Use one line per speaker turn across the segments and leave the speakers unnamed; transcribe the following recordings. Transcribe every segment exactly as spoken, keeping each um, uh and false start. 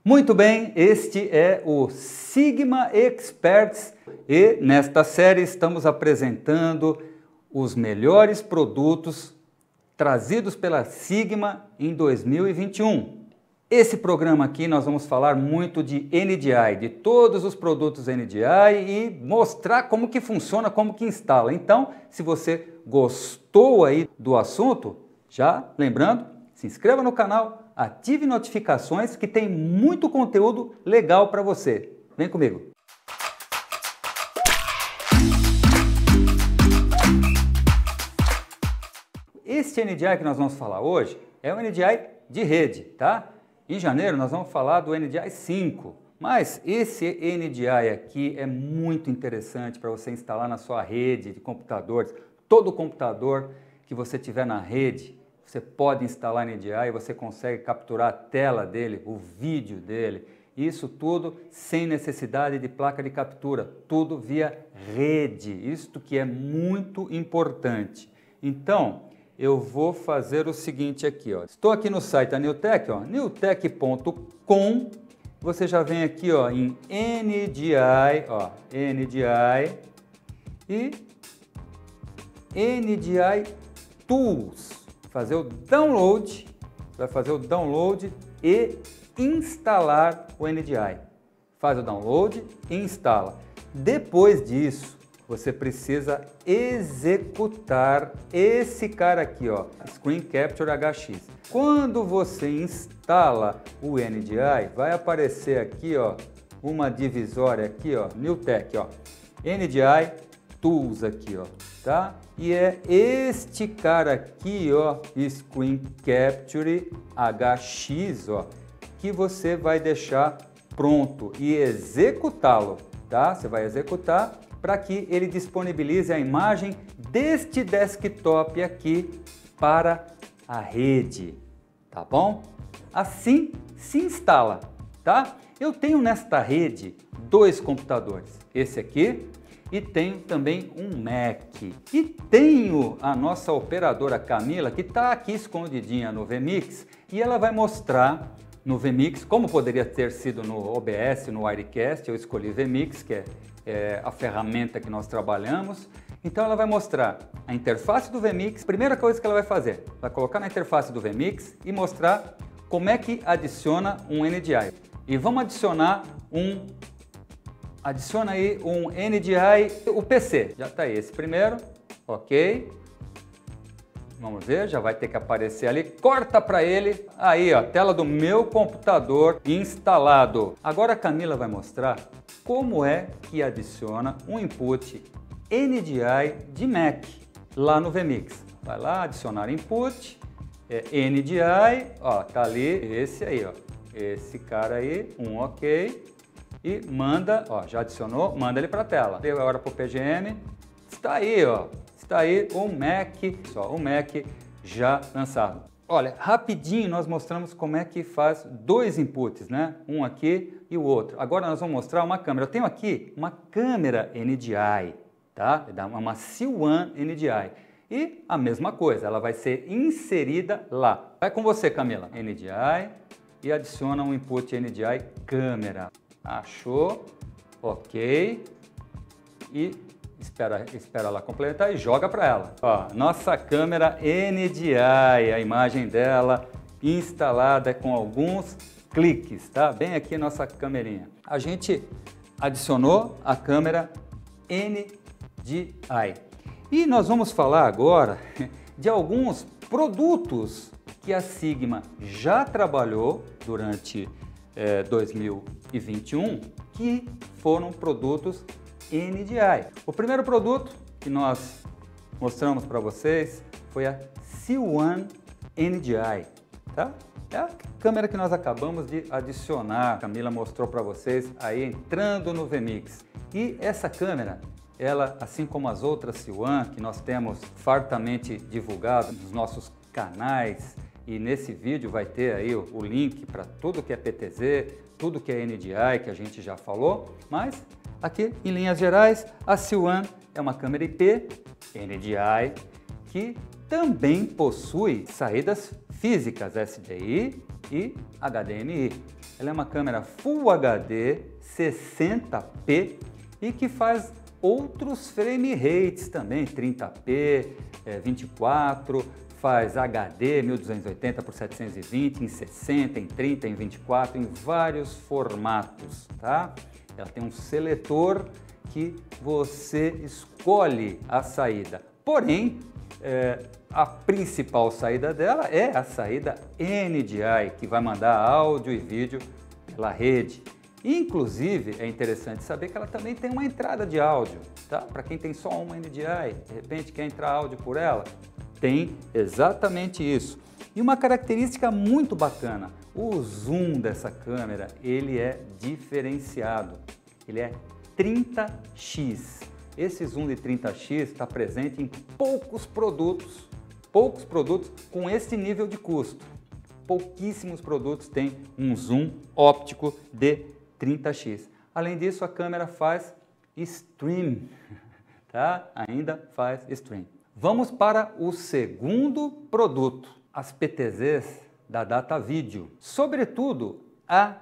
Muito bem, este é o Sigma Experts e nesta série estamos apresentando os melhores produtos trazidos pela Sigma em dois mil e vinte e um. Esse programa aqui nós vamos falar muito de N D I, de todos os produtos N D I e mostrar como que funciona, como que instala. Então, se você gostou aí do assunto, já lembrando, se inscreva no canal, ative notificações que tem muito conteúdo legal para você. Vem comigo. Este N D I que nós vamos falar hoje é o N D I de rede, tá? Em janeiro nós vamos falar do N D I cinco, mas esse N D I aqui é muito interessante para você instalar na sua rede de computadores. Todo computador que você tiver na rede, você pode instalar N D I e você consegue capturar a tela dele, o vídeo dele. Isso tudo sem necessidade de placa de captura, tudo via rede. Isto que é muito importante. Então, eu vou fazer o seguinte aqui, ó. Estou aqui no site da Newtek, ó, newtek ponto com. Você já vem aqui, ó, em N D I, ó, N D I e N D I Tools. Fazer o download, vai fazer o download e instalar o N D I. Faz o download e instala. Depois disso, você precisa executar esse cara aqui, ó, Screen Capture H X. Quando você instala o N D I, vai aparecer aqui, ó, uma divisória aqui, ó, Newtek, ó, N D I Tools aqui, ó, tá? E é este cara aqui, ó, Screen Capture H X, ó, que você vai deixar pronto e executá-lo, tá? Você vai executar para que ele disponibilize a imagem deste desktop aqui para a rede, tá bom? Assim se instala, tá? Eu tenho nesta rede dois computadores, esse aqui e tenho também um Mac. E tenho a nossa operadora Camila que está aqui escondidinha no vMix e ela vai mostrar no vMix, como poderia ter sido no O B S, no Wirecast, eu escolhi vMix, que é É a ferramenta que nós trabalhamos. Então ela vai mostrar a interface do vMix. Primeira coisa que ela vai fazer, vai colocar na interface do vMix e mostrar como é que adiciona um N D I. E vamos adicionar um, adiciona aí um N D I, o P C, já está aí esse primeiro, ok. Vamos ver, já vai ter que aparecer ali, corta para ele, aí ó, tela do meu computador instalado. Agora a Camila vai mostrar como é que adiciona um input N D I de Mac lá no vMix. Vai lá, adicionar input, é, N D I, ó, tá ali, esse aí, ó, esse cara aí, um ok, e manda, ó, já adicionou, manda ele para a tela. Deu agora para o P G M, está aí, ó. Está aí o Mac, só o Mac já lançado. Olha, rapidinho nós mostramos como é que faz dois inputs, né? Um aqui e o outro. Agora nós vamos mostrar uma câmera. Eu tenho aqui uma câmera N D I, tá? Uma C one N D I. E a mesma coisa, ela vai ser inserida lá. Vai com você, Camila. N D I e adiciona um input N D I câmera. Achou? Ok. E Espera, espera ela completar e joga para ela. Ó, nossa câmera N D I, a imagem dela instalada com alguns cliques, tá? Bem aqui nossa câmerinha. A gente adicionou a câmera N D I. E nós vamos falar agora de alguns produtos que a Sigma já trabalhou durante eh, dois mil e vinte e um, que foram produtos N D I. O primeiro produto que nós mostramos para vocês foi a C one N D I, tá? É a câmera que nós acabamos de adicionar. A Camila mostrou para vocês aí entrando no vMix. E essa câmera, ela, assim como as outras C one que nós temos fartamente divulgado nos nossos canais, e nesse vídeo vai ter aí o, o link para tudo que é P T Z, tudo que é N D I que a gente já falou, mas aqui, em linhas gerais, a C one é uma câmera I P N D I que também possui saídas físicas S D I e H D M I. Ela é uma câmera Full H D sessenta p e que faz outros frame rates também, trinta p, é, vinte e quatro, faz H D mil duzentos e oitenta por setecentos e vinte, em sessenta, em trinta, em vinte e quatro, em vários formatos, tá? Ela tem um seletor que você escolhe a saída, porém, é, a principal saída dela é a saída N D I, que vai mandar áudio e vídeo pela rede. Inclusive, é interessante saber que ela também tem uma entrada de áudio, tá? Para quem tem só uma N D I, de repente quer entrar áudio por ela, tem exatamente isso. E uma característica muito bacana, o zoom dessa câmera, ele é diferenciado, ele é trinta x. Esse zoom de trinta x está presente em poucos produtos, poucos produtos com esse nível de custo. Pouquíssimos produtos têm um zoom óptico de trinta x. Além disso, a câmera faz stream, tá? Ainda faz stream. Vamos para o segundo produto, as P T Zs da DataVideo. Sobretudo a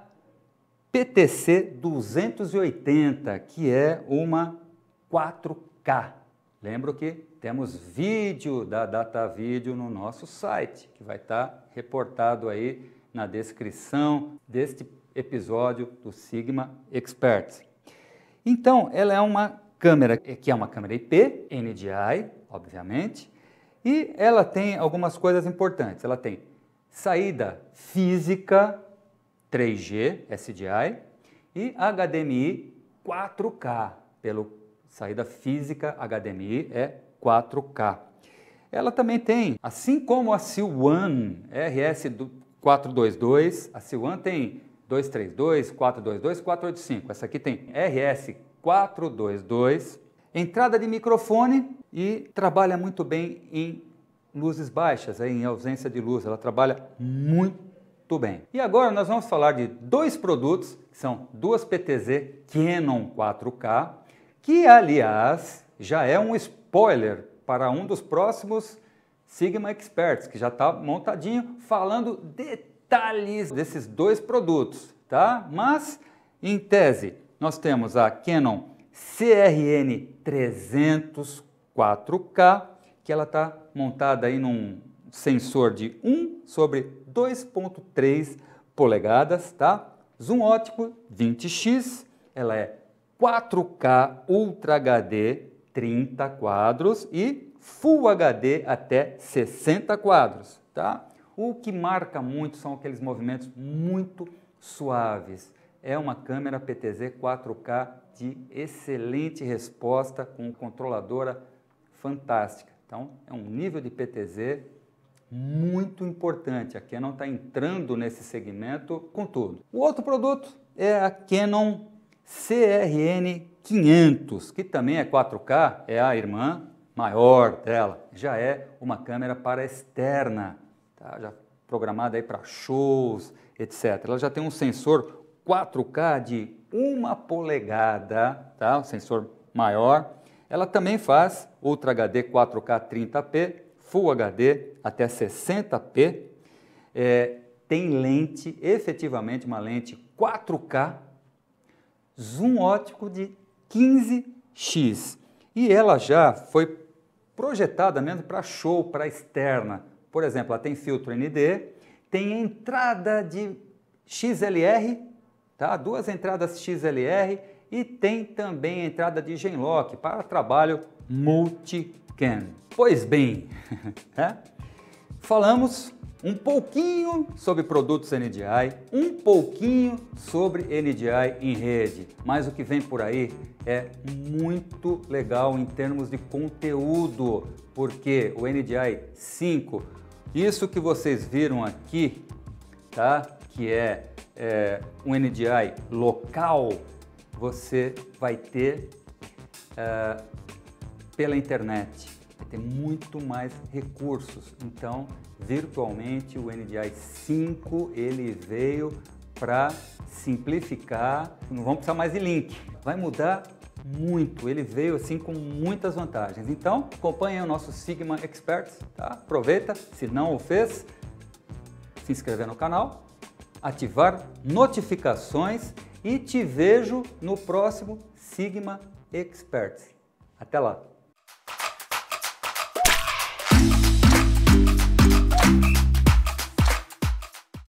P T C duzentos e oitenta, que é uma quatro K. Lembro que temos vídeo da DataVideo no nosso site, que vai estar reportado aí na descrição deste episódio do Sigma Experts. Então, ela é uma câmera que é uma câmera I P, N D I, obviamente, e ela tem algumas coisas importantes. Ela tem saída física três G S D I e H D M I quatro K. Pelo saída física H D M I é quatro K. Ela também tem, assim como a Silwan R S quatrocentos e vinte e dois, a Silwan tem duzentos e trinta e dois, quatrocentos e vinte e dois, quatrocentos e oitenta e cinco. Essa aqui tem R S quatrocentos e vinte e dois, entrada de microfone e trabalha muito bem em luzes baixas, aí, em ausência de luz. Ela trabalha muito bem. E agora nós vamos falar de dois produtos, que são duas P T Z Canon quatro K, que aliás já é um spoiler para um dos próximos Sigma Experts, que já está montadinho, falando detalhes desses dois produtos, tá? Mas, em tese, nós temos a Canon C R N trezentos quatro K, que ela está montada aí num sensor de um sobre dois ponto três polegadas, tá? Zoom óptico vinte x, ela é quatro K Ultra H D trinta quadros e Full H D até sessenta quadros, tá? O que marca muito são aqueles movimentos muito suaves. É uma câmera P T Z quatro K de excelente resposta, com controladora fantástica. Então, é um nível de P T Z muito importante. A Canon está entrando nesse segmento com tudo. O outro produto é a Canon C R N quinhentos, que também é quatro K, é a irmã maior dela. Já é uma câmera para externa, tá? Já programada aí para shows, etcétera. Ela já tem um sensor quatro K de uma polegada, tá? Um sensor maior. Ela também faz Ultra H D quatro K trinta p, Full H D até sessenta p. É, tem lente, efetivamente uma lente quatro K, zoom óptico de quinze x. E ela já foi projetada mesmo para show, para externa. Por exemplo, ela tem filtro N D, tem entrada de X L R, tá? Duas entradas X L R e tem também entrada de Genlock para trabalho multicam. Pois bem, né? Falamos um pouquinho sobre produtos N D I, um pouquinho sobre N D I em rede, mas o que vem por aí é muito legal em termos de conteúdo, porque o N D I cinco, isso que vocês viram aqui, tá? Que é, é um N D I local, você vai ter é, pela internet. Tem muito mais recursos. Então, virtualmente, o N D I cinco ele veio para simplificar, não vamos precisar mais de link. Vai mudar muito, ele veio assim com muitas vantagens. Então, acompanhe o nosso Sigma Experts, tá? Aproveita, se não o fez, se inscrever no canal, ativar notificações e te vejo no próximo Sigma Experts. Até lá!